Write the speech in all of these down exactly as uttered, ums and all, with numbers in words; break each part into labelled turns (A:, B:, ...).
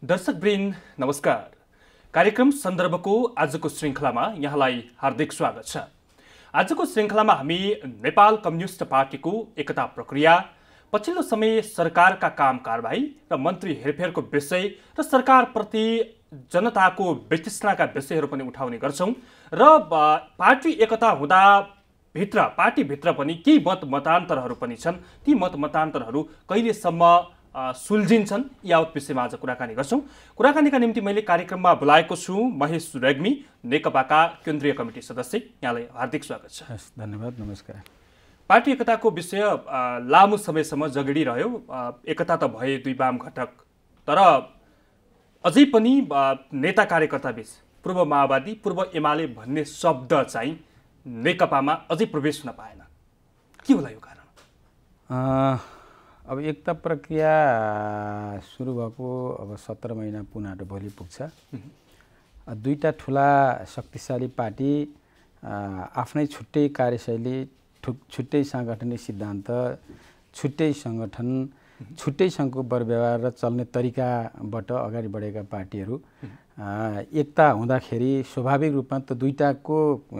A: दर्शकवृन्द नमस्कार। कार्यक्रम सन्दर्भको आजको श्रृङ्खलामा यहाँलाई हार्दिक स्वागत छ। आजको श्रृङ्खलामा हामी नेपाल कम्युनिस्ट पार्टीको एकता प्रक्रिया, पछिल्लो समय सरकारका काम कारबाही र मन्त्री हेरफेरको विषय र सरकारप्रति जनताको वितृष्णाका विषयहरू पनि उठाउने गर्छौं र पार्टी एकता हुँदा भित्र पार्टीभित्र पनि केही मत मतान्तरहरू पनि छन्। ती मत मतान्तरहरू कहिलेसम्म सुल्झिन्छन् यावत विषयमा आज कुराकानी गर्छौं। कुराकानीका निम्ति मैले कार्यक्रममा बोलाएको छु महेश रेग्मी, नेकपाका केन्द्रीय कमिटी सदस्य। यहाँलाई हार्दिक स्वागत छ।
B: धन्यवाद, नमस्कार।
A: पार्टी एकताको विषय लामो समयसम्म जगिडिरह्यो। एकता त भए दुई वाम घटक, तर अझै पनि नेता कार्यकर्ता बीच पूर्व माओवादी पूर्व एमाले भन्ने शब्द चाहिँ नेकपामा अझै प्रवेश हुन पाएन। के होला यो कारण?
B: अब एकता प्रक्रिया सुरु भएको अब सत्र महिना पुनः भोलि पुग्छ। दुईटा ठुला शक्तिशाली पार्टी आफ्नै छुट्टै कार्यशैली, छुट्टै साङ्गठनिक सिद्धान्त, छुट्टै सङ्गठन, छुट्टै सँगको व्यवहार र चल्ने तरिकाबाट अगाडि बढेका पार्टीहरू एकता हुँदाखेरि स्वाभाविक रूपमा त दुईटाको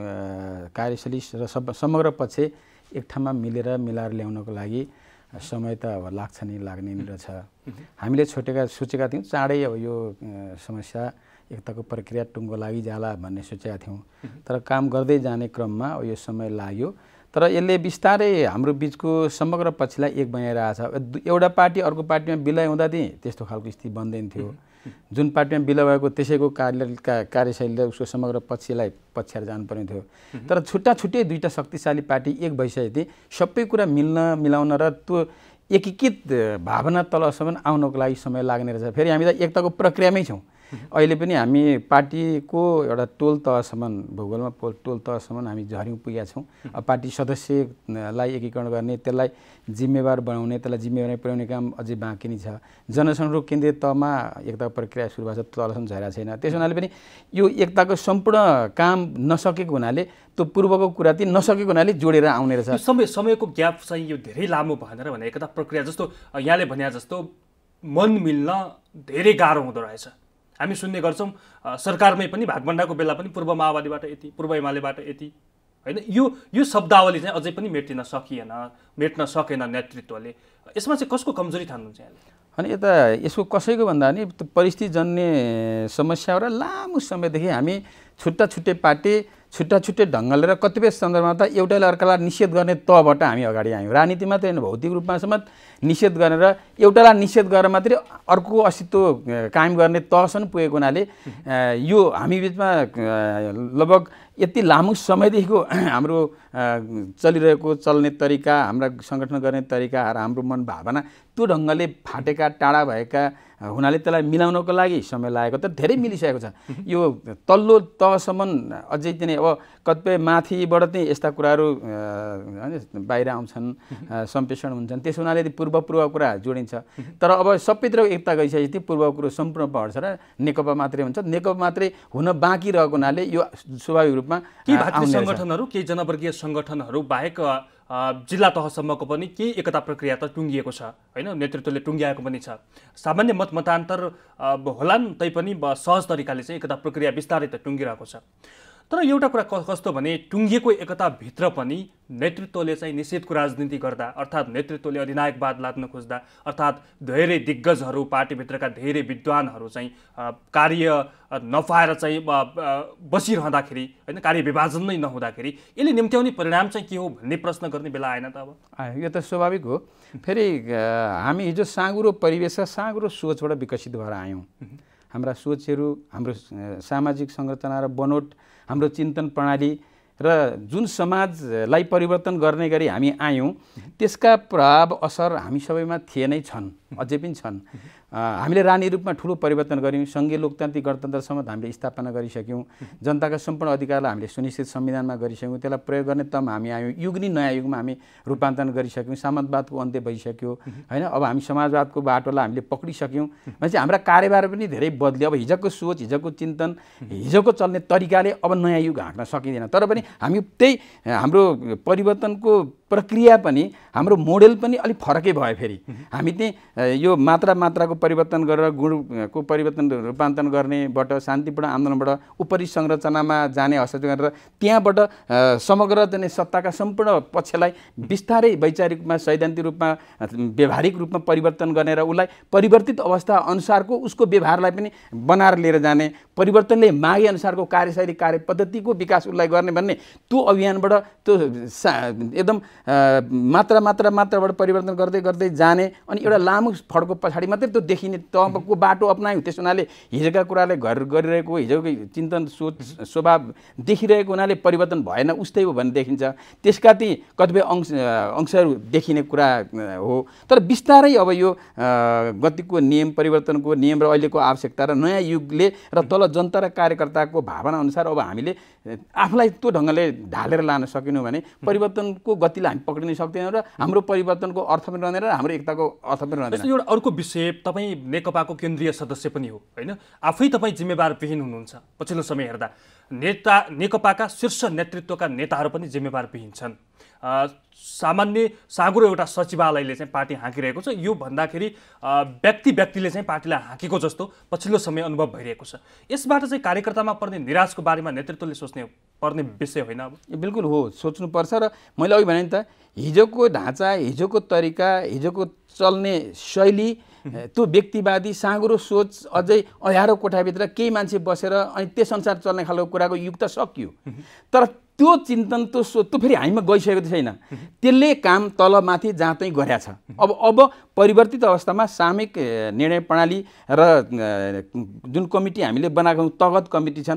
B: कार्यशैली र समग्र पक्ष एक ठाउँमा मिलेर मिलाएर ल्याउनको लागि समय त अब लाग्छ नि, लाग्ने नि रहेछ। हामीले छोटेका सोचेका थियौँ चाँडै अब यो समस्या एकताको प्रक्रिया टुङ्गो लागि जाला भन्ने सोचेका थियौँ, तर काम गर्दै जाने क्रममा अब यो समय लाग्यो। तर यसले बिस्तारै हाम्रो बिचको समग्र पक्षलाई एक बनाइरहेछ। एउटा पार्टी अर्को पार्टीमा विलय हुँदा चाहिँ त्यस्तो खालको स्थिति बन्दैन थियो। जुन पार्टीमा विलय भएको त्यसैको कार्य कार्यशैलीले उसको समग्र पक्षलाई पछ्याएर जानुपर्ने थियो। तर छुट्टा छुट्टै दुईटा शक्तिशाली पार्टी एक भइसकेपछि सबै कुरा मिल्न मिलाउन र त्यो एकीकृत भावना तलसम्म आउनको लागि समय लाग्ने रहेछ। फेरि हामी त एकताको प्रक्रियामै छौँ। अहिले पनि हामी पार्टीको एउटा टोल तहसम्म, भूगोलमा टोल तहसम्म हामी झर्यौँ पुगेका छौँ। पार्टी सदस्यलाई एकीकरण गर्ने, त्यसलाई जिम्मेवार बनाउने, त्यसलाई जिम्मेवारी पुर्याउने काम अझै बाँकी नै छ। जनसङ्ख्याको केन्द्रीय तहमा एकता प्रक्रिया सुरु भएको छ, तलसम्म झरेको छैन। त्यस हुनाले पनि यो एकताको सम्पूर्ण काम नसकेको हुनाले, त्यो पूर्वको कुरा चाहिँ नसकेको हुनाले जोडेर आउने रहेछ।
A: समय समयको ग्याप चाहिँ यो धेरै लामो भनेर भने एकता प्रक्रिया जस्तो यहाँले भने जस्तो मन मिल्न धेरै गाह्रो हुँदो रहेछ। हामी सुन्ने गर्छौँ सरकारमै पनि भागभण्डाको बेला पनि पूर्व माओवादीबाट यति, पूर्व एमालेबाट यति, होइन? यो यो शब्दावली चाहिँ अझै पनि मेटिन सकिएन, मेट्न सकेन नेतृत्वले। यसमा चाहिँ कसको कमजोरी ठान्नुहुन्छ यहाँले?
B: अनि यता यसको कसैको भन्दा नि परिस्थितिजन्य समस्या र लामो समयदेखि हामी छुट्टा छुट्टै पार्टी छुट्टा छुट्टै ढङ्गले र कतिपय सन्दर्भमा त एउटाले अर्कालाई निषेध गर्ने तहबाट हामी अगाडि आयौँ। राजनीति मात्रै होइन, भौतिक रूपमा समेत निषेध गरेर एउटालाई निषेध गरेर मात्रै अर्को अस्तित्व कायम गर्ने तहसम्म पुगेको हुनाले यो हामी बिचमा लगभग यति लामो समयदेखिको हाम्रो चलिरहेको चल्ने तरिका, हाम्रा सङ्गठन गर्ने तरिका र हाम्रो मन भावना त्यो ढङ्गले फाटेका टाढा भएका हुनाले त्यसलाई मिलाउनको लागि समय लागेको, त धेरै मिलिसकेको छ। यो तल्लो तहसम्म अझै चाहिँ अब कतिपय माथिबाट चाहिँ यस्ता कुराहरू बाहिर आउँछन्, सम्प्रेषण हुन्छन्। त्यस हुनाले पूर्व पूर्व कुरा जोडिन्छ। तर अब सबैतिर एकता गइसकेपछि पूर्व कुरो सम्पूर्ण पढ्छ र नेकपा मात्रै हुन्छ। नेकपा मात्रै हुन बाँकी रहेको हुनाले यो स्वाभाविक रूपमा
A: केही भातृ सङ्गठनहरू, केही जनवर्गीय सङ्गठनहरू बाहेक जिल्ला तहसम्मको पनि केही एकता प्रक्रिया त टुङ्गिएको छ, होइन? नेतृत्वले टुङ्ग्याएको पनि छ। सामान्य मत मतान्तर होलान्, तैपनि सहज तरिकाले चाहिँ एकता प्रक्रिया बिस्तारै त टुङ्गिरहेको छ। तर एउटा कुरा कस्तो भने टुङ्गिएको एकताभित्र पनि नेतृत्वले चाहिँ निषेधको राजनीति गर्दा, अर्थात् नेतृत्वले अधिनायकवाद लाद्न खोज्दा, अर्थात् धेरै दिग्गजहरू, पार्टीभित्रका धेरै विद्वानहरू चाहिँ कार्य नपाएर चाहिँ बसिरहँदाखेरि, होइन, कार्य विभाजन नै नहुँदाखेरि यसले निम्त्याउने परिणाम चाहिँ के हो भन्ने प्रश्न गर्ने बेला आएन त? अब
B: यो त स्वाभाविक हो। फेरि हामी हिजो साँगुरो परिवेश र साँगुरो सोचबाट विकसित भएर आयौँ। हाम्रा सोचहरू, हाम्रो सामाजिक संरचना र बनोट, हाम्रो चिन्तन प्रणाली र जुन समाजलाई परिवर्तन गर्ने गरी हामी आयौँ त्यसका प्रभाव असर हामी सबैमा थिए नै छन्, अझै पनि छन्। हामीले राजनीतिक रूपमा ठुलो परिवर्तन गऱ्यौँ। सङ्घीय लोकतान्त्रिक गणतन्त्रसम्म हामीले स्थापना गरिसक्यौँ। जनताका सम्पूर्ण अधिकारलाई हामीले सुनिश्चित संविधानमा गरिसक्यौँ। त्यसलाई प्रयोग गर्ने तहमा हामी आयौँ। युग नि नयाँ युगमा हामी रूपान्तरण गरिसक्यौँ। सामन्तवादको अन्त्य भइसक्यो, होइन? अब हामी समाजवादको बाटोलाई हामीले पक्रिसक्यौँ। भनेपछि हाम्रा कार्यभार पनि धेरै बदल्यो। अब हिजोको सोच, हिजोको चिन्तन, हिजोको चल्ने तरिकाले अब नयाँ युग हाँक्न सकिँदैन। तर पनि हामी त्यही हाम्रो परिवर्तनको प्रक्रिया पनि हाम्रो मोडेल पनि अलिक फरकै भयो। फेरि हामी चाहिँ यो मात्रा मात्राको परिवर्तन गरेर गुणको परिवर्तन रूपान्तरण गर्नेबाट शान्तिपूर्ण आन्दोलनबाट उपरि संरचनामा जाने हस्तक्षेप गरेर त्यहाँबाट समग्र चाहिँ सत्ताका सम्पूर्ण पक्षलाई बिस्तारै वैचारिक रूपमा सैद्धान्तिक रूपमा व्यवहारिक रूपमा परिवर्तन गर्ने र उसलाई परिवर्तित अवस्था अनुसारको उसको व्यवहारलाई पनि बनाएर लिएर जाने, परिवर्तनले मागे अनुसारको कार्यशैली कार्य पद्धतिको विकास उसलाई गर्ने भन्ने त्यो अभियानबाट त्यो एकदम मात्रा मात्रा मात्राबाट परिवर्तन गर्दै गर्दै जाने अनि एउटा लामो फड्को पछाडि मात्रै त्यो देखिने तबको बाटो अप्नायौँ। त्यस हुनाले हिजोका कुराले घर गरिरहेको हिजोको चिन्तन सोच स्वभाव देखिरहेको हुनाले परिवर्तन भएन उस्तै हो भन्ने देखिन्छ। त्यसका ती कतिपय अंश अंशहरू देखिने कुरा हो। तर बिस्तारै अब यो गतिको नियम परिवर्तनको नियम र अहिलेको आवश्यकता र नयाँ युगले र तल जनता र कार्यकर्ताको भावना अनुसार अब हामीले आफूलाई त्यो ढङ्गले ढालेर लान सकेनौँ भने परिवर्तनको गतिलाई हामी पक्रिन सक्दैनौँ र हाम्रो परिवर्तनको अर्थ पनि रहँदैन र हाम्रो एकताको अर्थ पनि रहँदैन।
A: एउटा अर्को विषय, तपाईँ नेकपाको केन्द्रीय सदस्य पनि हो होइन, आफै तपाईँ जिम्मेवारविहीन हुनुहुन्छ। पछिल्लो समय हेर्दा नेता नेकपाका शीर्ष नेतृत्वका नेताहरू पनि जिम्मेवारविहीन छन्। सामान्य साँगुरो एउटा सचिवालयले चाहिँ पार्टी हाँकिरहेको छ, यो भन्दाखेरि व्यक्ति व्यक्तिले चाहिँ पार्टीलाई हाँकेको जस्तो पछिल्लो समय अनुभव भइरहेको छ। यसबाट चाहिँ कार्यकर्तामा पर्ने निराशको बारेमा नेतृत्वले सोच्ने पर्ने विषय होइन? अब
B: बिल्कुल हो, सोच्नुपर्छ। र मैले अघि भने नि त हिजोको ढाँचा, हिजोको तरिका, हिजोको चल्ने शैली, त्यो व्यक्तिवादी साँगुरो सोच अझै अँध्यारो कोठाभित्र केही मान्छे बसेर अनि त्यसअनुसार चल्ने खालको कुराको युग त सकियो। तर त्यो चिन्तन त्यो सोच त्यो फेरि हामीमा गइसकेको छैन। त्यसले काम तलमाथि जहाँ तहीँ गरेको छ। अब अब परिवर्तित अवस्थामा सामूहिक निर्णय प्रणाली र जुन कमिटी हामीले बनाएको तगत कमिटी छन्,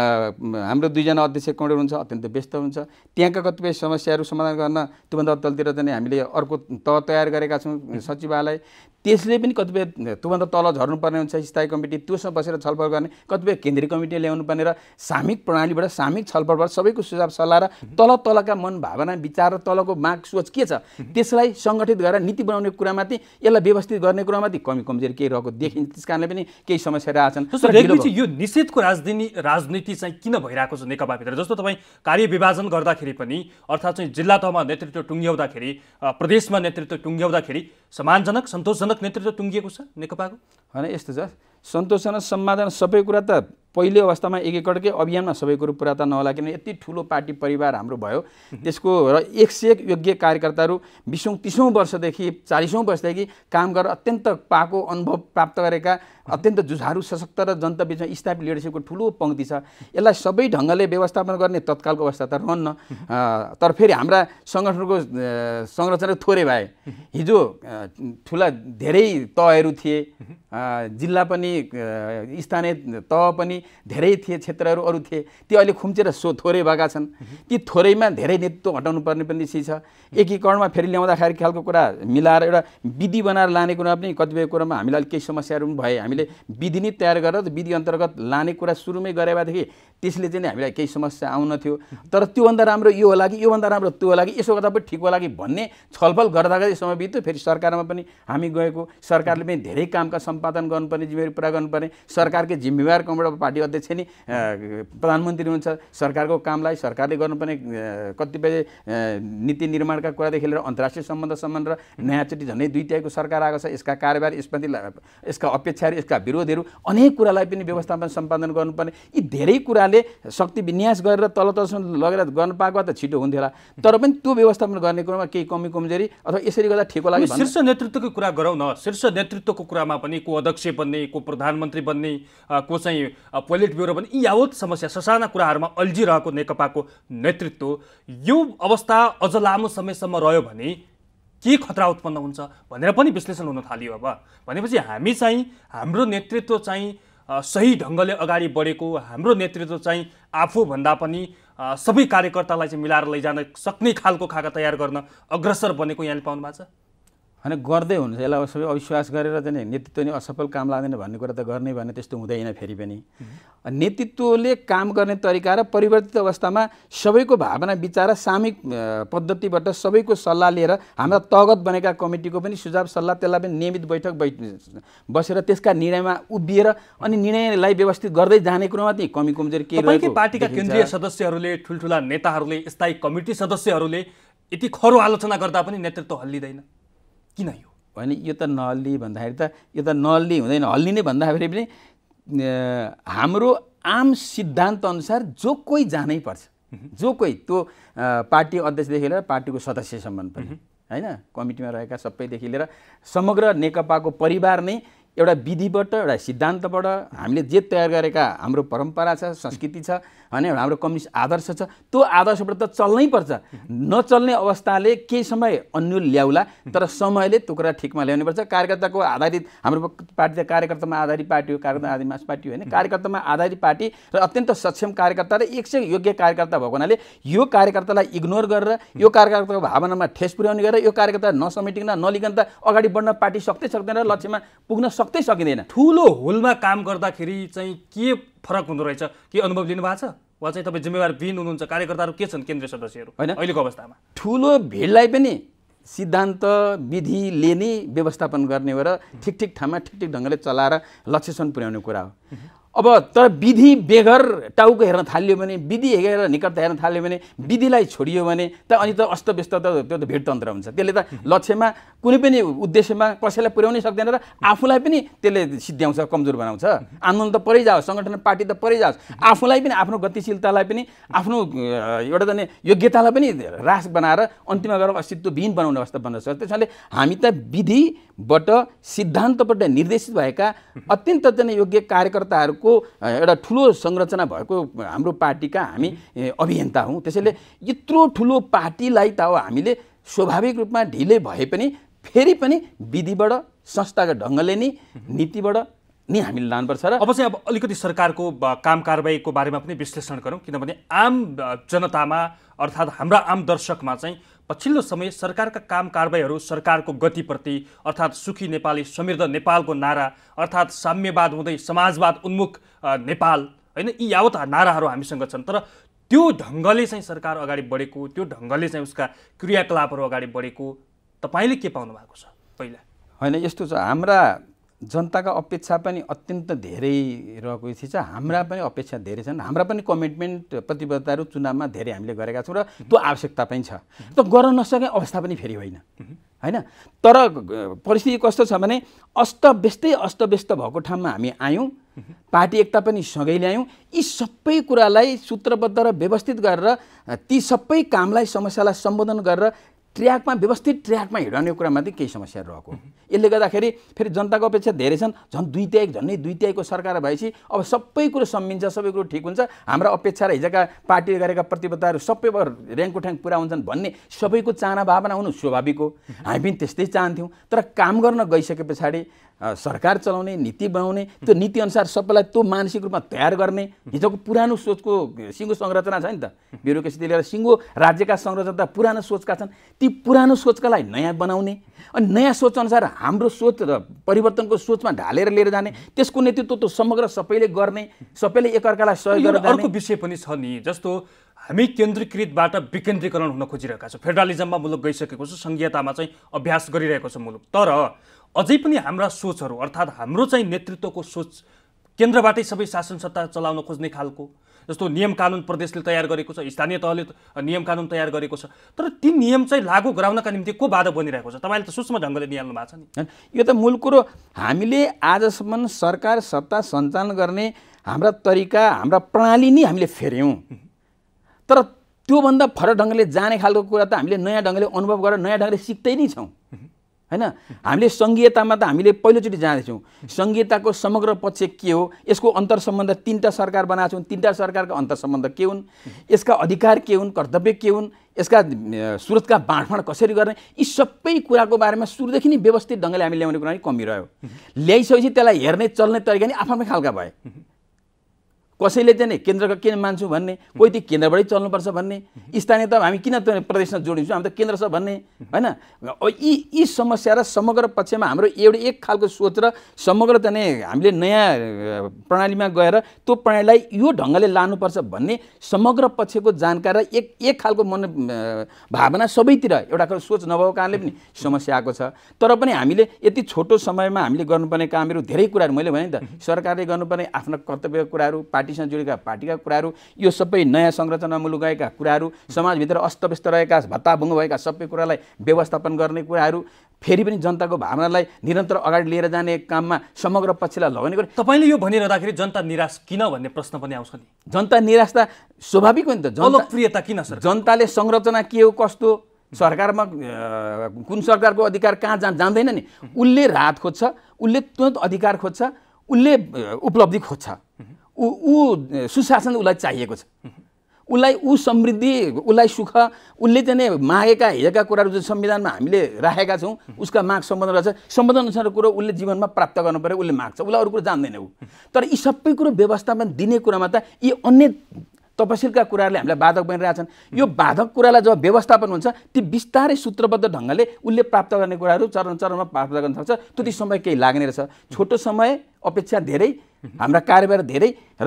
B: हाम्रो दुईजना अध्यक्ष कमरेड हुन्छ, अत्यन्त व्यस्त हुन्छ। त्यहाँका कतिपय समस्याहरू समाधान गर्न त्योभन्दा तलतिर चाहिँ हामीले अर्को तह तयार गरेका छौँ सचिवालय। त्यसले पनि कतिपय त्योभन्दा तल झर्नुपर्ने हुन्छ स्थायी कमिटी, त्योसँग बसेर छलफल गर्ने, कतिपय केन्द्रीय कमिटी ल्याउनु पर्ने र सामूहिक प्रणालीबाट सामूहिक छलफलबाट सबैको सुझाव सल्लाह र तल तलका मन भावना विचार र तलको माग सोच के छ त्यसलाई सङ्गठित गरेर नीति बनाउने कुरामाथि यसलाई व्यवस्थित गर्ने कुरामाथि कमी कमजोरी केही रहेको देखिन्छ। त्यस कारणले पनि केही समस्याहरू आछन्।
A: यो निषेधको राजनीति राजनीति चाहिँ किन भइरहेको छ नेकपाभित्र? जस्तो तपाईँ कार्य विभाजन गर्दाखेरि पनि अर्थात् चाहिँ जिल्ला तहमा नेतृत्व टुङ्ग्याउँदाखेरि, प्रदेशमा नेतृत्व टुङ्ग्याउँदाखेरि सम्मानजनक सन्तोषजनक नेतृत्व टुङ्गिएको छ नेकपाको?
B: होइन, यस्तो छ, सन्तोषजनक सम्मानजनक सबै कुरा त पहिले अवस्थामा एक एकड़कै अभियानमा सबै कुरो पुरा त नहोला, किन यति ठुलो पार्टी परिवार हाम्रो भयो। त्यसको र एक सय एक योग्य कार्यकर्ताहरू बिसौँ तिसौँ वर्षदेखि चालिसौँ वर्षदेखि काम गरेर अत्यन्त पाको अनुभव प्राप्त गरेका अत्यन्त जुझारु सशक्त र जनता बिचमा स्थापित लिडरसिपको ठुलो पङ्क्ति छ। यसलाई सबै ढङ्गले व्यवस्थापन गर्ने तत्कालको अवस्था त रहन्न। तर फेरि हाम्रा सङ्गठनको संरचना थोरै भए। हिजो ठुला धेरै तहहरू थिए, जिल्ला पनि स्थानीय तह पनि धेरै थिए, क्षेत्रहरू अरू थिए, ती अहिले खुम्चेर सो थोरै भएका छन्। ती थोरैमा धेरै नेतृत्व हटाउनु पर्ने पनि चिज छ। एकीकरणमा फेरि ल्याउँदाखेरि खालको कुरा मिलाएर एउटा विधि बनाएर लाने कुरा पनि कतिपय कुरामा हामीलाई केही समस्याहरू पनि भए। हामीले विधि नै तयार गरेर विधि अन्तर्गत लाने कुरा सुरुमै गरे भएदेखि त्यसले चाहिँ हामीलाई केही समस्या आउन थियो। तर त्योभन्दा राम्रो यो होला कि योभन्दा राम्रो त्यो होला कि यसो गर्दा पनि ठिक होला कि भन्ने छलफल गर्दा गर्दै समय बित्यो। फेरि सरकारमा पनि हामी गएको, सरकारले पनि धेरै कामका सम्पादन गर्नुपर्ने जिम्मेवारी पुरा गर्नुपर्ने, सरकारकै जिम्मेवार कमबाट पार्टी अध्यक्ष नि प्रधानमन्त्री हुनुहुन्छ। सरकारको कामलाई सरकारले गर्नुपर्ने कतिपय नीति निर्माणका कुरादेखि लिएर अन्तर्राष्ट्रिय सम्बन्ध सम्बन्ध र नयाँचोटि झन्डै दुई तिहाईको सरकार आएको छ, यसका कार्यभार यसमाथि यसका अपेक्षाहरू यसका विरोधहरू अनेक कुरालाई पनि व्यवस्थापन सम्पादन गर्नुपर्ने, यी धेरै कुराले शक्ति विन्यास गरेर तल तलसम्म लगेर गर्न पाएको त छिटो हुन्थ्यो होला। तर पनि त्यो व्यवस्थापन गर्ने कुरामा केही कमी कमजोरी अथवा यसरी गर्दा ठिक होला।
A: शीर्ष नेतृत्वको कुरा गरौँ न। शीर्ष नेतृत्वको कुरामा पनि को अध्यक्ष बन्ने, को प्रधानमन्त्री बन्ने, को चाहिँ पोलिट ब्युरो बन्ने, यी यावत समस्या ससाना कुराहरूमा अल्झिरहेको नेकपाको नेतृत्व यो अवस्था अझ लामो समयसम्म रह्यो भने के खतरा उत्पन्न हुन्छ भनेर पनि विश्लेषण हुन थाल्यो। अब भनेपछि हामी चाहिँ हाम्रो नेतृत्व चाहिँ सही ढङ्गले अगाडि बढेको, हाम्रो नेतृत्व चाहिँ आफूभन्दा पनि सबै कार्यकर्तालाई चाहिँ मिलाएर लैजान सक्ने खालको खाका तयार गर्न अग्रसर बनेको यहाँले पाउनु भएको छ?
B: होइन, गर्दै हुन्छ। यसलाई सबै अविश्वास गरेर चाहिँ नेतृत्व नै असफल काम लाग्दैन भन्ने कुरा त गर्नै भने त्यस्तो हुँदैन। फेरि पनि नेतृत्वले काम गर्ने तरिका र परिवर्तित अवस्थामा सबैको भावना विचार सामूहिक पद्धतिबाट सबैको सल्लाह लिएर हाम्रा तगत बनेका कमिटीको पनि सुझाव सल्लाह त्यसलाई पनि नियमित बैठक बसेर त्यसका निर्णयमा उभिएर अनि निर्णयलाई व्यवस्थित गर्दै जाने कुरामा चाहिँ कमी कमजोरी के रहेको
A: पार्टीका केन्द्रीय सदस्यहरूले, ठुल्ठुला नेताहरूले, स्थायी कमिटी सदस्यहरूले यति खरो आलोचना गर्दा पनि नेतृत्व हल्लिँदैन किन यो
B: होइन यो त नहल्ली भन्दाखेरि त यो त नहल्ली हुँदैन हल्लिने भन्दाखेरि पनि हाम्रो आम सिद्धान्त अनुसार जो कोही जानै पर्छ जो कोही त्यो पार्टी अध्यक्षदेखि लिएर पार्टीको सदस्यसम्म पनि हैन कमिटीमा रहेका सबैदेखि लिएर समग्र नेकपाको परिवार नै एउटा विधिबाट एउटा सिद्धान्तबाट हामीले जे तयार गरेका हाम्रो परम्परा छ संस्कृति छ हैन हाम्रो कम्युनिस्ट आदर्श छ त्यो आदर्शबाट त चल्नै पर्छ नचल्ने अवस्थाले केही समय अन्यल ल्याउला तर समयले त्यो कुरा ठिकमा ल्याउनु पर्छ कार्यकर्ताको आधारित हाम्रो पार्टी त कार्यकर्तामा आधारित पार्टी हो कार्यकर्ता आधारित मास पार्टी हो हैन कार्यकर्तामा आधारित पार्टी र अत्यन्त सक्षम कार्यकर्ता र एक सय योग्य कार्यकर्ता भएको हुनाले यो कार्यकर्तालाई इग्नोर गरेर यो कार्यकर्ताको भावनामा ठेस पुर्याउने गरेर यो कार्यकर्ता नसमेटिकन नलिकन त अगाडि बढ्न पार्टी सक्दै सक्दैन र लक्ष्यमा पुग्न सक्दै सकिँदैन
A: ठुलो होलमा काम गर्दाखेरि चाहिँ के फरक हुँदो रहेछ के अनुभव लिनु भएको छ वा चाहिँ तपाईँ जिम्मेवार विहीन हुनुहुन्छ कार्यकर्ताहरू के छन् केन्द्रीय सदस्यहरू
B: हैन
A: अहिलेको अवस्थामा
B: ठुलो भिडलाई पनि सिद्धान्त विधिले नै व्यवस्थापन गर्ने भएर ठिक ठिक ठाउँमा ठिक ठिक ढङ्गले चलाएर लक्ष्यसम्म पुर्याउने कुरा हो अब तर विधि बेगर टाउको हेर्न थाल्यो भने विधि हेरेर निकटता हेर्न थाल्यो भने विधिलाई छोडियो भने त अनि त अस्तव्यस्त त त्यो त भिडतन्त्र हुन्छ त्यसले त लक्ष्यमा कुनै पनि उद्देश्यमा कसैलाई पुर्याउनै सक्दैन र आफूलाई पनि त्यसले सिद्ध्याउँछ कमजोर बनाउँछ आन्दोलन त परै जाओस् सङ्गठन पार्टी त परै जाओस् आफूलाई पनि आफ्नो गतिशीलतालाई पनि आफ्नो एउटा त योग्यतालाई पनि ह्रास बनाएर अन्तिममा गएर अस्तित्वविहीन बनाउने अवस्था बन्न सक्छ त्यसैले हामी त विधिबाट सिद्धान्तबाट निर्देशित भएका अत्यन्त चाहिँ योग्य कार्यकर्ताहरू को एउटा ठुलो संरचना भएको हाम्रो पार्टीका हामी अभियन्ता हौं त्यसैले यत्रो ठुलो पार्टीलाई त हामीले स्वाभाविक रूपमा ढिले भए पनि फेरि पनि विधिबाट संस्थागत ढङ्गले नि नीतिबाट नि हामीले लानुपर्छ र
A: अब चाहिँ अब अलिकति सरकारको काम कारबाहीको बारेमा पनि विश्लेषण गरौँ किनभने आम जनतामा अर्थात् हाम्रा आम दर्शकमा चाहिँ पछिल्लो समय सरकारका काम कारबाहीहरू सरकारको गतिप्रति अर्थात् सुखी नेपाली समृद्ध नेपालको नारा अर्थात् साम्यवाद हुँदै समाजवाद उन्मुख नेपाल हैन यी यावत नाराहरू हामीसँग छन् तर त्यो ढङ्गले चाहिँ सरकार अगाडि बढेको त्यो ढङ्गले चाहिँ उसका क्रियाकलापहरू अगाडि बढेको तपाईले के पाउनु भएको छ पहिला
B: हैन यस्तो छ हाम्रा जनताका अपेक्षा पनि अत्यन्त धेरै रहेको छ हाम्रा पनि अपेक्षा धेरै छन् हाम्रा पनि कमिटमेन्ट प्रतिबद्धताहरू चुनावमा धेरै हामीले गरेका छौँ र त्यो आवश्यकता पनि छ त गर्न नसके अवस्था पनि फेरि होइन हैन तर परिस्थिति कस्तो छ भने अस्तव्यस्तै अस्तव्यस्त भएको ठाउँमा हामी आयौँ पार्टी एकता पनि सँगै ल्यायौँ यी सबै कुरालाई सूत्रबद्ध र व्यवस्थित गरेर ती सबै कामलाई समस्यालाई सम्बोधन गरेर ट्र्याकमा व्यवस्थित ट्र्याकमा हिँड्ने कुरामा चाहिँ केही समस्याहरू रहेको यसले गर्दाखेरि फेरि जनताको अपेक्षा धेरै छन् झन् दुई त्याग झन्डै दुई त्यागको सरकार भएपछि अब सबै कुरो सम्मिन्छ सबै कुरो ठिक हुन्छ हाम्रो अपेक्षा र हिजोका पार्टीले गरेका प्रतिबद्धताहरू सबै र्याङ्कको ठ्याङ पुरा हुन्छन् भन्ने सबैको चाहना भावना हुनु स्वाभाविक हो हामी पनि त्यस्तै चाहन्थ्यौँ तर काम गर्न गइसके पछाडि सरकार चलाउने नीति बनाउने त्यो नीति अनुसार सबैलाई त्यो मानसिक रूपमा तयार गर्ने हिजोको पुरानो सोचको सिङ्गो संरचना छ नि त ब्युरोक्रेसीले लिएर सिङ्गो राज्यका संरचना पुरानो सोचका छन् ती पुरानो सोचका लागि नयाँ बनाउने अनि नयाँ सोच अनुसार हाम्रो सोच र परिवर्तनको सोचमा ढालेर लिएर जाने त्यसको नेतृत्व त समग्र सबैले गर्ने सबैले एकअर्कालाई सहयोग गरेर
A: अर्को विषय पनि छ नि जस्तो हामी केन्द्रीकृतबाट विकेन्द्रीकरण हुन खोजिरहेका छौँ फेडरलिजममा मुलुक गइसकेको छ संघीयतामा चाहिँ अभ्यास गरिरहेको छ मुलुक तर अझै पनि हाम्रा सोचहरू अर्थात् हाम्रो चाहिँ नेतृत्वको सोच केन्द्रबाटै सबै शासन सत्ता चलाउन खोज्ने खालको जस्तो नियम कानुन प्रदेशले तयार गरेको छ स्थानीय तहले नियम कानुन तयार गरेको छ तर ती नियम चाहिँ लागू गराउनका निम्ति को बाधा बनिरहेको छ तपाईँले त सूक्ष्म ढङ्गले निहाल्नु भएको छ नि
B: यो त मूल कुरो हामीले आजसम्म सरकार सत्ता सञ्चालन गर्ने हाम्रा तरिका हाम्रा प्रणाली नै हामीले फेर्यौँ तर त्योभन्दा फरक ढङ्गले जाने खालको कुरा त हामीले नयाँ ढङ्गले अनुभव गरेर नयाँ ढङ्गले सिक्दै नै छौँ हैन हामीले संघीयतामा त हामीले पहिलोचोटि जाँदैछौँ संघीयताको समग्र पक्ष के हो यसको अन्तर सम्बन्ध तीनटा सरकार बनाएको छौँ तीनटा सरकारको अन्तर सम्बन्ध के हुन् यसका अधिकार के हुन् कर्तव्य के हुन् यसका स्रोतका बाँडफाँड कसरी गर्ने यी सबै कुराको बारेमा सुरुदेखि नै व्यवस्थित ढङ्गले हामी ल्याउने कुरा कमी रह्यो ल्याइसकेपछि त्यसलाई हेर्ने चल्ने तरिका नि आफ्नै खालका भए कसैले चाहिँ केन्द्रका किन मान्छौँ भन्ने कोही त केन्द्रबाटै चल्नुपर्छ भन्ने स्थानीय त हामी किन प्रदेशमा जोडिन्छौँ हामी त केन्द्र छ भन्ने हैन यी यी समस्या र समग्र पक्षमा हाम्रो एउटा एक खालको सोच र समग्र चाहिँ हामीले नयाँ प्रणालीमा गएर त्यो प्रणालीलाई यो ढङ्गले लानुपर्छ भन्ने समग्र पक्षको जानकारी र एक एक खालको मन भावना सबैतिर एउटा खालको सोच नभएको कारणले पनि समस्या आएको छ तर पनि हामीले यति छोटो समयमा हामीले गर्नुपर्ने कामहरू धेरै कुराहरू मैले भने नि त सरकारले गर्नुपर्ने आफ्ना कर्तव्य कुराहरू पार्टीसँग जोडिएका पार्टीका कुराहरू, यो सबै नयाँ संरचनामूलक गएका कुराहरू, समाजभित्र अस्तव्यस्त रहेका भत्ताभुङ्ग भएका सबै कुरालाई व्यवस्थापन गर्ने कुराहरू, फेरि पनि जनताको भावनालाई निरन्तर अगाडि लिएर जाने काममा समग्र पक्षलाई लगाउने गरे।
A: तपाईँले यो भनिरहँदाखेरि जनता निराश किन भन्ने प्रश्न पनि आउँछ नि।
B: जनता निराश त स्वाभाविक हो नि त।
A: जनप्रियता किन सर?
B: जनताले संरचना के हो, कस्तो सरकारमा कुन सरकारको अधिकार कहाँ जा जान्दैन नि। उसले राहत खोज्छ, उसले तुरन्त अधिकार खोज्छ, उसले उपलब्धि खोज्छ, ऊ ऊ सुशासन उसलाई चाहिएको छ, उसलाई ऊ समृद्धि, उसलाई सुख, उसले चाहिँ मागेका हिजोका कुराहरू जो संविधानमा हामीले राखेका छौँ उसका माग सम्बन्धन रहेछ, सम्बन्धन अनुसार कुरो उसले जीवनमा प्राप्त गर्नु पर्यो, उसले माग्छ, उसलाई अरू कुरो जान्दैन ऊ। तर यी सबै कुरो व्यवस्थापन दिने कुरामा त यी अन्य तपसिलका कुराहरूले हामीलाई बाधक बनिरहेछन्। यो बाधक कुरालाई जब व्यवस्थापन हुन्छ ती बिस्तारै सूत्रबद्ध ढङ्गले उसले प्राप्त गर्ने कुराहरू चरण चरणमा प्राप्त गर्न सक्छ। त्यति समय केही लाग्ने रहेछ, छोटो समय अपेक्षा धेरै, हाम्रा कार्यभार धेरै र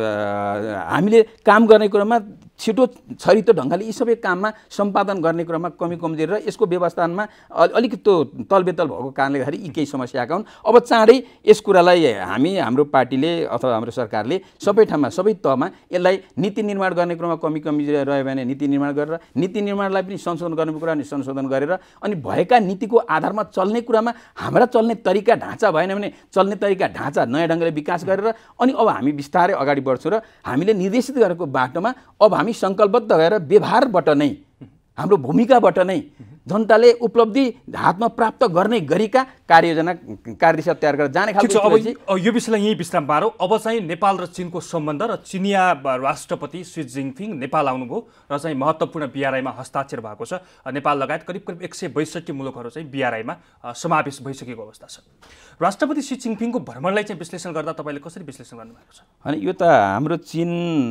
B: हामीले काम गर्ने कुरामा छिटो छरितो ढङ्गले यी सबै काममा सम्पादन गर्ने कुरामा कमी कमजोरी र यसको व्यवस्थापनमा अलिकति तलबेतल भएको कारणले गर्दाखेरि यी केही समस्या आएका हुन्। अब चाँडै यस कुरालाई हामी, हाम्रो पार्टीले अथवा हाम्रो सरकारले सबै ठाउँमा सबै तहमा यसलाई नीति निर्माण गर्ने कुरामा कमी कमजोरी रह्यो भने नीति निर्माण गरेर, नीति निर्माणलाई पनि संशोधन गर्ने कुरा नि संशोधन गरेर, अनि भएका नीतिको आधारमा चल्ने कुरामा हाम्रा चल्ने तरिका ढाँचा भएन भने चल्ने तरिका ढाँचा नयाँ ढङ्गले विकास गरेर अनि अब हामी बिस्तारै अगाडि बढ्छौँ र हामीले निर्देशित गरेको बाटोमा अब हामी सङ्कल्पबद्ध भएर व्यवहारबाट नै, हाम्रो भूमिकाबाट नै जनताले उपलब्धि हातमा प्राप्त गर्ने गरीका कार्ययोजना कार्यदिशा तयार गरेर जाने खालको।
A: अब यो विषयलाई यही विश्राम पारौँ। अब चाहिँ नेपाल र चीनको सम्बन्ध र चिनिया राष्ट्रपति सी जिनपिङ नेपाल आउनुभयो र चाहिँ महत्त्वपूर्ण बिआरआईमा हस्ताक्षर भएको छ। नेपाल लगायत करिब करिब एक सय बैसठी मुलुकहरू चाहिँ बिआरआईमा समावेश भइसकेको अवस्था छ। राष्ट्रपति सी जिनपिङको भ्रमणलाई चाहिँ विश्लेषण गर्दा तपाईँले कसरी विश्लेषण गर्नुभएको छ?
B: अनि यो त हाम्रो चीन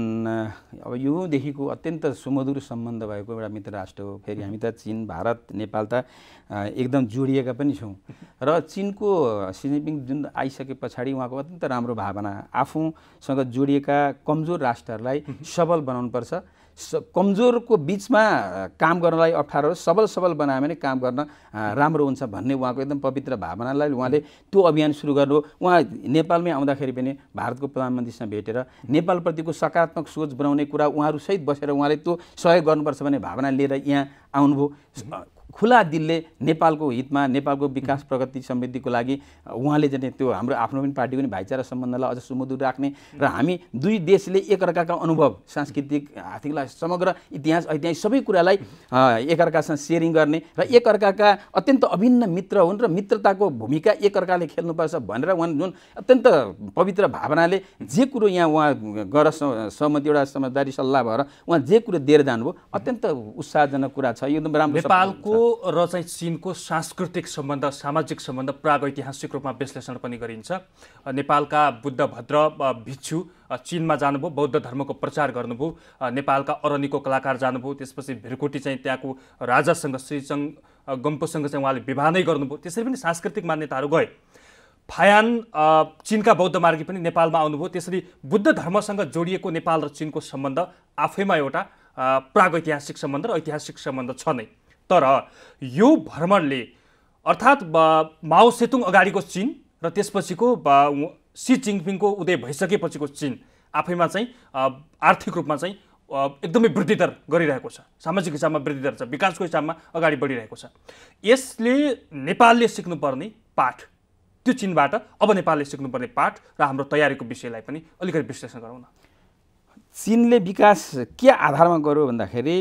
B: अब योदेखिको अत्यन्त सुमधुर सम्बन्ध भएको एउटा मित्र राष्ट्र हो। फेरि हामी त चीन, भारत, नेपाल त एकदम जोडिएका पनि छौँ र चीनको सी जिनपिङ जुन आइसके पछाडि उहाँको अत्यन्त राम्रो भावना, आफूसँग जोडिएका कमजोर राष्ट्रहरूलाई सबल बनाउनुपर्छ, कमजोरको बिचमा काम गर्नलाई अप्ठ्यारो, सबल सबल बनायो भने काम गर्न राम्रो हुन्छ भन्ने उहाँको एकदम पवित्र भावनालाई उहाँले त्यो अभियान सुरु गर्नु। उहाँ नेपालमै आउँदाखेरि पनि भारतको प्रधानमन्त्रीसँग भेटेर नेपालप्रतिको सकारात्मक सोच बनाउने कुरा उहाँहरूसहित बसेर उहाँले त्यो सहयोग गर्नुपर्छ भन्ने भावना लिएर यहाँ आउनुभयो। खुला दिलले नेपालको हितमा, नेपालको विकास प्रगति समृद्धिको लागि उहाँले चाहिँ त्यो हाम्रो आफ्नो पनि पार्टीको पनि भाइचारा सम्बन्धलाई अझ सुमधुर राख्ने र हामी दुई देशले एकअर्काका अनुभव, सांस्कृतिक, आर्थिक, समग्र इतिहास ऐतिहासिक सबै कुरालाई एकअर्कासँग सेयरिङ गर्ने र एकअर्काका अत्यन्त अभिन्न मित्र हुन् र मित्रताको भूमिका एकअर्काले खेल्नुपर्छ भनेर उहाँ जुन अत्यन्त पवित्र भावनाले जे कुरो यहाँ उहाँ गर सहमति एउटा समझदारी सल्लाह भएर उहाँ जे कुरो दिएर जानुभयो अत्यन्त उत्साहजनक कुरा छ। यो एकदम राम्रो।
A: नेपालको र चाहिँ चीनको सांस्कृतिक सम्बन्ध, सामाजिक सम्बन्ध प्रागैतिहासिक रूपमा विश्लेषण पनि गरिन्छ। नेपालका बुद्ध भद्र भिक्षु चीनमा जानुभयो, बौद्ध धर्मको प्रचार गर्नुभयो, नेपालका अरनिको कलाकार जानुभयो, त्यसपछि भिरकोटी चाहिँ त्यहाँको राजासँग श्रीचङ गम्पोसँग चाहिँ उहाँले विवाह नै गर्नुभयो। त्यसरी पनि सांस्कृतिक मान्यताहरू गए। फायान चीनका बौद्ध मार्गी पनि नेपालमा आउनुभयो। त्यसरी बुद्ध धर्मसँग जोडिएको नेपाल र चीनको सम्बन्ध आफैमा एउटा प्रागैतिहासिक सम्बन्ध र ऐतिहासिक सम्बन्ध छ नै। तर यो भ्रमणले अर्थात् माओ सेतुङ अगाडिको चीन र त्यसपछिको सी जिनपिङको उदय भइसकेपछिको चीन आफैमा चाहिँ आर्थिक रूपमा चाहिँ एकदमै वृद्धिदर गरिरहेको छ, सामाजिक हिसाबमा वृद्धिदर छ, विकासको हिसाबमा अगाडि बढिरहेको छ। यसले नेपालले सिक्नुपर्ने पाठ, त्यो चीनबाट अब नेपालले सिक्नुपर्ने पाठ र हाम्रो तयारीको विषयलाई पनि अलिकति विश्लेषण गरौँ न।
B: चीनले विकास के आधारमा गर्यो भन्दाखेरि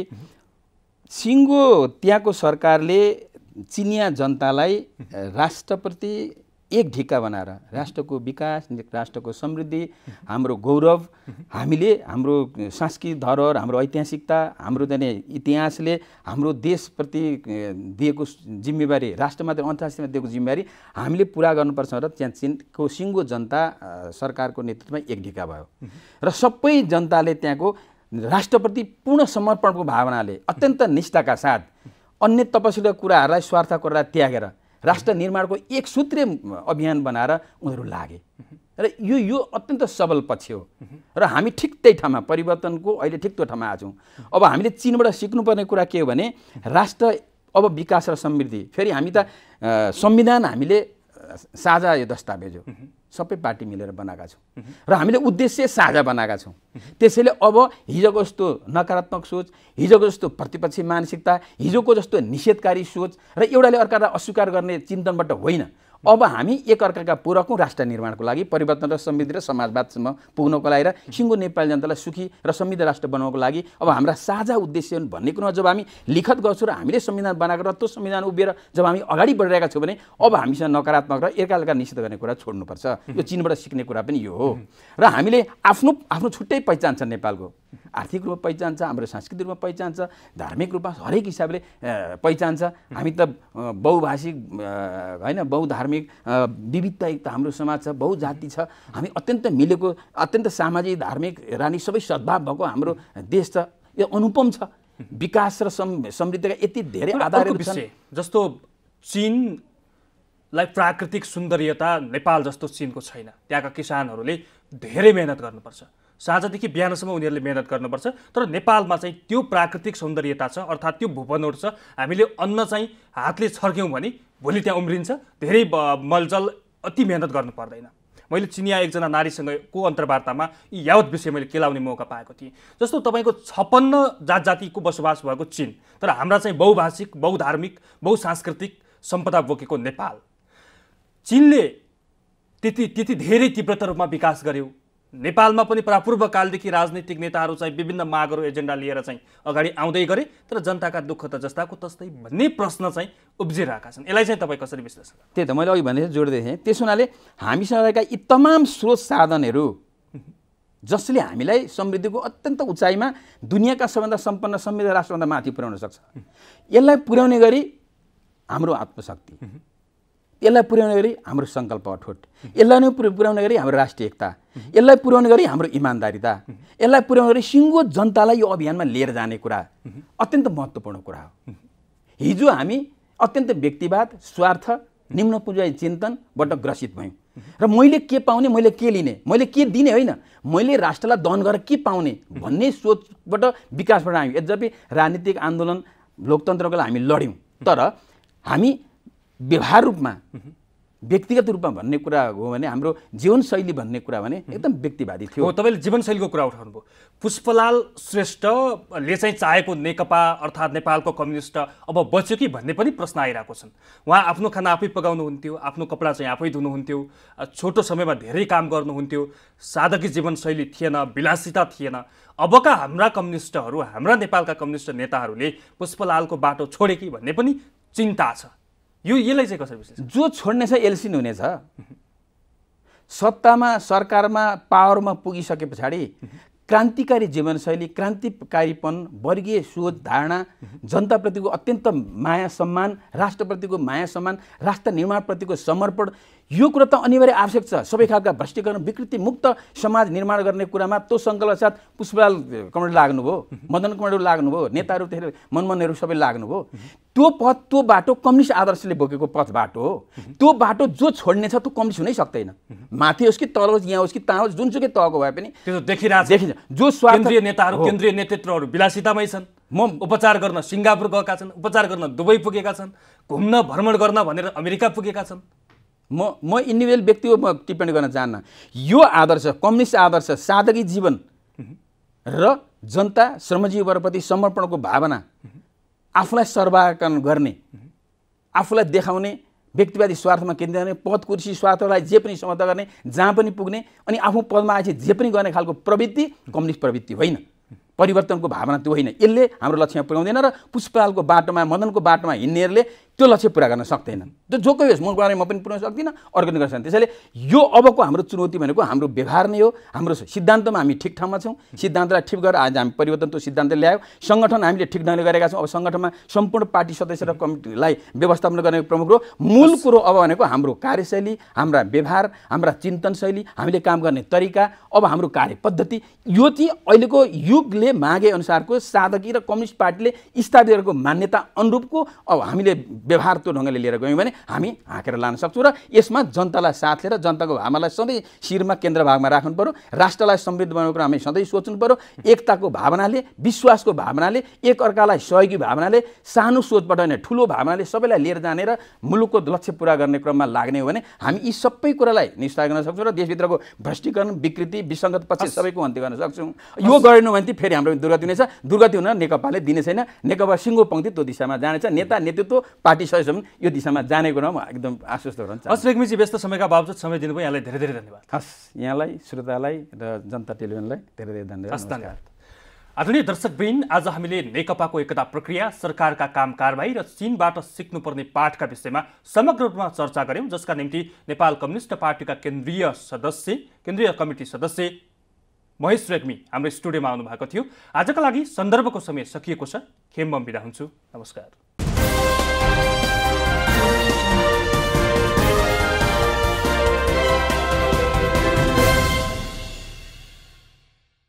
B: सिङ्गो त्यहाँको सरकारले चिनिया जनतालाई राष्ट्रप्रति एक ढिक्का बनाएर राष्ट्रको विकास, राष्ट्रको समृद्धि, हाम्रो गौरव, हामीले हाम्रो सांस्कृतिक धरोहर, हाम्रो ऐतिहासिकता, हाम्रो चाहिँ इतिहासले हाम्रो देशप्रति दिएको जिम्मेवारी, राष्ट्र मात्र अन्तर्राष्ट्रियमा दिएको जिम्मेवारी हामीले पुरा गर्नुपर्छ र त्यहाँ चीनको सिङ्गो जनता सरकारको नेतृत्वमा एक ढिक्का भयो र सबै जनताले त्यहाँको राष्ट्रप्रति पूर्ण समर्पणको भावनाले अत्यन्त निष्ठाका साथ अन्य तपसिलका कुराहरूलाई स्वार्थको कुरा त्यागेर राष्ट्र निर्माणको एक सूत्रीय अभियान बनाएर उनीहरू लागे र यो यो अत्यन्त सबल पक्ष हो र हामी ठिक त्यही ठाउँमा परिवर्तनको अहिले ठिक त्यो ठाउँमा आछौँ। अब हामीले चीनबाट सिक्नुपर्ने कुरा के हो भने राष्ट्र अब विकास र समृद्धि, फेरि हामी त संविधान हामीले साझा यो दस्तावेज हो, सबै पार्टी मिलेर बनाएका छौँ र हामीले उद्देश्य साझा बनाएका छौँ। त्यसैले अब हिजोको जस्तो नकारात्मक सोच, हिजोको जस्तो प्रतिपक्षी मानसिकता, हिजोको जस्तो निषेधकारी सोच र एउटाले अर्कालाई अस्वीकार गर्ने चिन्तनबाट होइन। अब हामी एकअर्काका पूरक हौँ राष्ट्र निर्माणको लागि, परिवर्तन र समृद्धि र समाजवादसम्म पुग्नको लागि र सिङ्गो नेपाली जनतालाई सुखी र समृद्ध राष्ट्र बनाउनको लागि अब हाम्रा साझा उद्देश्य हुन् भन्ने कुरो जब हामी लिखत गर्छौँ र हामीले संविधान बनाएको र त्यो संविधान उभिएर जब हामी अगाडि बढिरहेका छौँ भने अब हामीसँग नकारात्मक र एकाअर्का निषेध गर्ने कुरा छोड्नुपर्छ। यो चीनबाट सिक्ने कुरा पनि यो हो र हामीले आफ्नो आफ्नो छुट्टै पहिचान छ नेपालको, आर्थिक रूपमा पहिचान छ, हाम्रो सांस्कृतिक रूपमा पहिचान छ, धार्मिक रूपमा हरेक हिसाबले पहिचान छ। हामी त बहुभाषिक होइन, बहुधार्मिक विविधतायुक्त हाम्रो समाज छ, बहुजाति छ, हामी अत्यन्त मिलेको, अत्यन्त सामाजिक धार्मिक रानी सबै सद्भाव भएको हाम्रो देश छ। यो अनुपम छ। विकास र समृद्धिका यति धेरै आधारहरू छन्।
A: जस्तो चीनलाई प्राकृतिक सुन्दरियता नेपाल जस्तो चीनको छैन। त्यहाँका किसानहरूले धेरै मेहनत गर्नुपर्छ, साँझदेखि बिहानसम्म उनीहरूले मेहनत गर्नुपर्छ। तर नेपालमा चाहिँ त्यो प्राकृतिक सौन्दर्यता छ, अर्थात् त्यो भूबनोट छ। हामीले अन्न चाहिँ हातले छर्क्यौँ भने भोलि त्यहाँ उम्रिन्छ, धेरै मलजल अति मेहनत गर्नु पर्दैन। मैले चिनिया एकजना नारीसँगको अन्तर्वार्तामा यी यावत विषय मैले केलाउने मौका पाएको थिएँ। जस्तो तपाईँको छप्पन्न जात जातिको बसोबास भएको चीन, तर हाम्रा चाहिँ बहुभाषिक, बहुधार्मिक, बहुसांस्कृतिक सम्पदा बोकेको नेपाल, चीनले त्यति त्यति धेरै तीव्रता रूपमा विकास गर्यो। नेपालमा पनि प्रापूर्व कालदेखि राजनीतिक नेताहरू चाहिँ विभिन्न मागहरू एजेन्डा लिएर चाहिँ अगाडि आउँदै गरे, तर जनताका दुःख त जस्ताको तस्तै भन्ने प्रश्न चाहिँ उब्जिरहेका छन्। यसलाई चाहिँ तपाईँ कसरी विश्लेषण?
B: त्यही त मैले अघि भने जोड्दै थिएँ। त्यस हुनाले हामीसँग रहेका यी तमाम स्रोत साधनहरू जसले हामीलाई समृद्धिको अत्यन्त उचाइमा दुनियाँका सबभन्दा सम्पन्न समृद्ध राष्ट्रभन्दा माथि पुर्याउन सक्छ, यसलाई पुर्याउने गरी हाम्रो आत्मशक्ति, यसलाई पुर्याउने गरी हाम्रो सङ्कल्प अठोट, यसलाई नै पुर्याउने गरी हाम्रो राष्ट्रिय एकता, यसलाई पुर्याउने गरी हाम्रो इमान्दारिता, यसलाई पुर्याउने गरी सिङ्गो जनतालाई यो अभियानमा लिएर जाने कुरा अत्यन्त महत्त्वपूर्ण कुरा हो। हिजो हामी अत्यन्त व्यक्तिवाद, स्वार्थ, निम्न पुँजी चिन्तनबाट ग्रसित भयौँ र मैले के पाउने, मैले के लिने, मैले के दिने होइन, मैले राष्ट्रलाई दहन गरेर के पाउने भन्ने सोचबाट विकासबाट आयौँ। यद्यपि राजनीतिक आन्दोलन लोकतन्त्रको लागि हामी लड्यौँ, तर हामी व्यवहार रूपमा, व्यक्तिगत रूपमा भन्ने कुरा हो भने हाम्रो जीवनशैली भन्ने कुरा भने एकदम व्यक्तिवादी थियो।
A: हो, तपाईँले जीवनशैलीको कुरा उठाउनु भयो। पुष्पलाल श्रेष्ठले चाहिँ चाहेको नेकपा अर्थात् नेपालको कम्युनिस्ट अब बच्यो कि भन्ने पनि प्रश्न आइरहेको छन्। उहाँ आफ्नो खाना आफै पकाउनुहुन्थ्यो, आफ्नो कपडा चाहिँ आफै धुनुहुन्थ्यो, छोटो समयमा धेरै काम गर्नुहुन्थ्यो, सादगी जीवनशैली थिएन, विलासिता थिएन। अबका हाम्रा कम्युनिस्टहरू, हाम्रा नेपालका कम्युनिस्ट नेताहरूले पुष्पलालको बाटो छोडे कि भन्ने पनि चिन्ता छ। यो यसलाई चाहिँ कसरी विश्लेषण?
B: जो छोड्ने छ एलसिन हुनेछ। सत्तामा, सरकारमा, पावरमा पुगिसके पछाडि क्रान्तिकारी जीवनशैली, क्रान्तिकारीपन, वर्गीय सोच धारणा, जनताप्रतिको अत्यन्त माया सम्मान, राष्ट्रप्रतिको माया सम्मान, राष्ट्र निर्माणप्रतिको समर्पण, यो कुरा त अनिवार्य आवश्यक छ। सबै खालका भ्रष्टीकरण, विकृति मुक्त समाज निर्माण गर्ने कुरामा त्यो सङ्कल्प साथ पुष्पलाल कमरेड लाग्नुभयो, मदन कमरेड लाग्नुभयो, नेताहरू त्यसरी मनमनहरू सबै लाग्नुभयो। त्यो पथ, त्यो बाटो कम्युनिस्ट आदर्शले बोकेको पथ बाटो हो। त्यो बाटो जो छोड्ने छ त्यो कम्युनिस्ट हुनै सक्दैन। माथि होस् कि तल होस्, यहाँ होस् कि तहाँ होस्, जुनसुकै तहको भए पनि
A: त्यो देखिरहेको
B: देखिन्छ। जो स्वार्थ
A: केन्द्रीय नेताहरू, केन्द्रीय नेतृत्वहरू विलासितामै छन्। म उपचार गर्न सिङ्गापुर गएका छन्, उपचार गर्न दुबई पुगेका छन्, घुम्न भ्रमण गर्न भनेर अमेरिका पुगेका छन्।
B: म म इन्डिभिजुअल व्यक्ति हो, म टिप्पणी गर्न चाहन्न। यो आदर्श, कम्युनिस्ट आदर्श, सादगी जीवन र जनता श्रमजीवी वर्गप्रति समर्पणको भावना, आफूलाई सर्वाङ्कन गर्ने, आफूलाई देखाउने, व्यक्तिवादी स्वार्थमा केन्द्रित गर्ने, पद कुर्सी स्वार्थलाई जे पनि समर्थन गर्ने, जहाँ पनि पुग्ने, अनि आफ्नो पदमा आएपछि जे पनि गर्ने खालको प्रवृत्ति कम्युनिस्ट प्रवृत्ति होइन। परिवर्तनको भावना त्यो होइन। यसले हाम्रो लक्ष्य पुर्याउँदैन र पुष्पलालको बाटोमा, मदनको बाटोमा हिँड्नेहरूले त्यो लक्ष्य पुरा गर्न सक्दैन। त्यो जो कोही होस्, म गएर म पनि पुर्याउन सक्दिनँ, अर्को गर्न सक्दैन। त्यसैले यो अबको हाम्रो चुनौती भनेको हाम्रो व्यवहार नै हो। हाम्रो सिद्धान्तमा हामी ठिक ठाउँमा छौँ, सिद्धान्तलाई ठिक गरेर आज हामी परिवर्तन त्यो सिद्धान्त ल्यायौँ। सङ्गठन हामीले ठिक ढङ्गले गरेका छौँ। अब सङ्गठनमा सम्पूर्ण पार्टी सदस्य र कमिटीलाई व्यवस्थापन गर्ने प्रमुख हो। मूल कुरो अब भनेको हाम्रो कार्यशैली, हाम्रा व्यवहार, हाम्रा चिन्तन शैली, हामीले काम गर्ने तरिका, अब हाम्रो कार्य पद्धति, यो चाहिँ अहिलेको युगले मागे अनुसारको सादगी र कम्युनिस्ट पार्टीले स्थापित गरेको मान्यता अनुरूपको अब हामीले व्यवहार त्यो ढङ्गले लिएर गयौँ भने हामी हाँकेर लान सक्छौँ र यसमा जनतालाई साथ लिएर जनताको भावनालाई सधैँ शिरमा केन्द्र भागमा राख्नु पर्यो, राष्ट्रलाई समृद्ध बनाउनुको कुरा हामी सधैँ सोच्नु पर्यो। एकताको भावनाले, विश्वासको भावनाले, एकअर्कालाई सहयोगी भावनाले, सानो सोचबाट होइन ठुलो भावनाले सबैलाई लिएर जाने र मुलुकको लक्ष्य पुरा गर्ने क्रममा लाग्ने हो भने हामी यी सबै कुरालाई निस्तार गर्न सक्छौँ र देशभित्रको भ्रष्टीकरण, विकृति, विसङ्गत पक्ष सबैको अन्त्य गर्न सक्छौँ। यो गरेनौँ भने फेरि हाम्रो दुर्गति हुनेछ। दुर्गति हुन नेकपाले दिने छैन। नेकपा सिङ्गो पङ्क्ति त्यो दिशामा जानेछ। नेता नेतृत्व पार्टी सदस्यहरू यो दिशामा जानेको म एकदम आश्वस्त गराउन चाहन्छु।
A: हस् रेग्मीजी, व्यस्त समयका बावजुद समय दिनुभयो, यहाँलाई धेरै धेरै धन्यवाद।
B: हस्, यहाँलाई, श्रोतालाई र जनता टेलिभिजनलाई धेरै धेरै धन्यवाद।
A: धन्यवाद। आदरणीय दर्शकवृन्द, आज हामीले नेकपाको एकता प्रक्रिया, सरकारका काम कारबाही र चीनबाट सिक्नुपर्ने पाठका विषयमा समग्र रूपमा चर्चा गऱ्यौँ, जसका निम्ति नेपाल कम्युनिस्ट पार्टीका केन्द्रीय सदस्य केन्द्रीय कमिटी सदस्य महेश रेग्मी हाम्रो स्टुडियोमा आउनुभएको थियो। आजका लागि सन्दर्भको समय सकिएको छ। खेम म बिदा हुन्छु। नमस्कार।